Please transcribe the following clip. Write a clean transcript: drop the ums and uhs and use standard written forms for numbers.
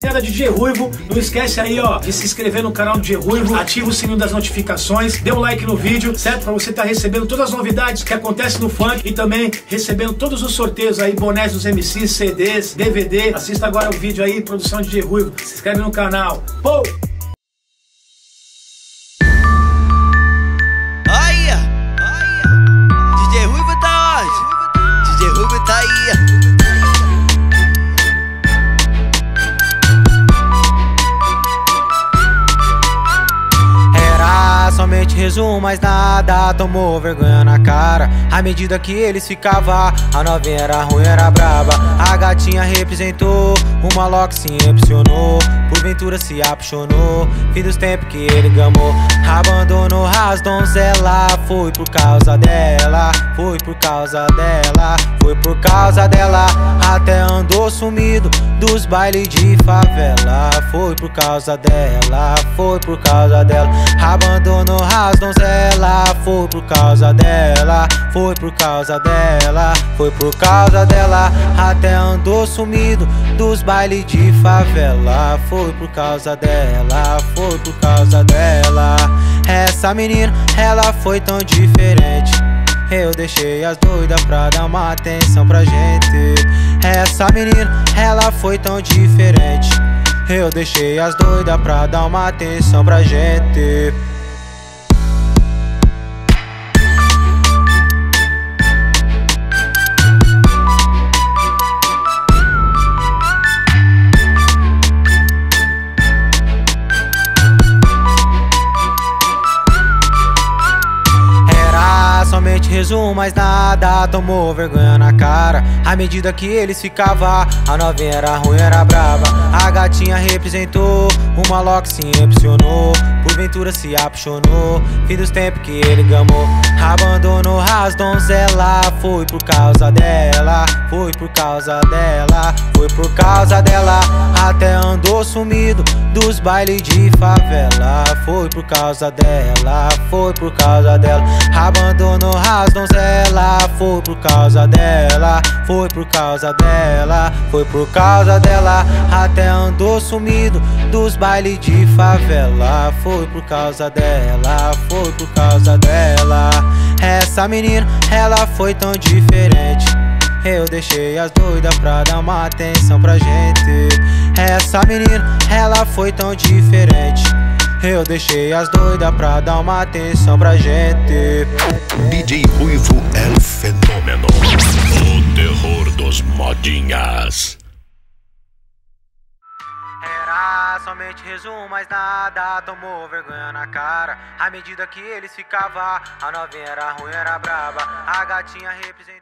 DJ Ruivo, não esquece aí, ó, de se inscrever no canal do DJ Ruivo, ativa o sininho das notificações, dê um like no vídeo, certo? Pra você estar recebendo todas as novidades que acontecem no funk e também recebendo todos os sorteios aí, bonés dos MCs, CDs, DVD. Assista agora o vídeo aí, produção de DJ Ruivo, se inscreve no canal. Pô! DJ Ruivo tá onde? DJ Ruivo tá aí. Somente resumo, mais nada, tomou vergonha na cara. À medida que eles ficavam, a novinha era ruim, era braba. A gatinha representou, o maloque se impressionou, porventura se apaixonou. Fim dos tempos que ele gamou, abandonou as donzelas. Foi por causa dela, foi por causa dela, foi por causa dela. Até andou sumido dos bailes de favela. Foi por causa dela, foi por causa dela. Abandonou as donzelas, foi por causa dela, foi por causa dela, foi por causa dela. Até andou sumido dos bailes de favela. Foi por causa dela, foi por causa dela. Essa menina, ela foi tão diferente. Eu deixei as doidas pra dar uma atenção pra gente. Essa menina, ela foi tão diferente. Eu deixei as doidas pra dar uma atenção pra gente. Somente resumo, mais nada, tomou vergonha na cara. À medida que eles ficavam, a novinha era ruim, era braba. A gatinha representou, o maloque se impressionou, porventura se apaixonou. Fim dos tempos que ele gamou, abandonou as donzelas. Foi por causa dela, foi por causa dela, foi por causa dela. Até andou sumido dos bailes de favela. Foi por causa dela, foi por causa dela. Abandonou as donzelas, foi por causa dela, foi por causa dela, foi por causa dela. Até andou sumido dos bailes de favela. Foi por causa dela, foi por causa dela. Essa menina, ela foi tão diferente. Eu deixei as doidas pra dar uma atenção pra gente. Essa menina, ela foi tão diferente. Eu deixei as doidas pra dar uma atenção pra gente. DJ Ruivo é o fenômeno, o terror dos modinhas. Era somente resumo, mais nada, tomou vergonha na cara. À medida que eles ficavam, a novinha era ruim, era braba. A gatinha representou.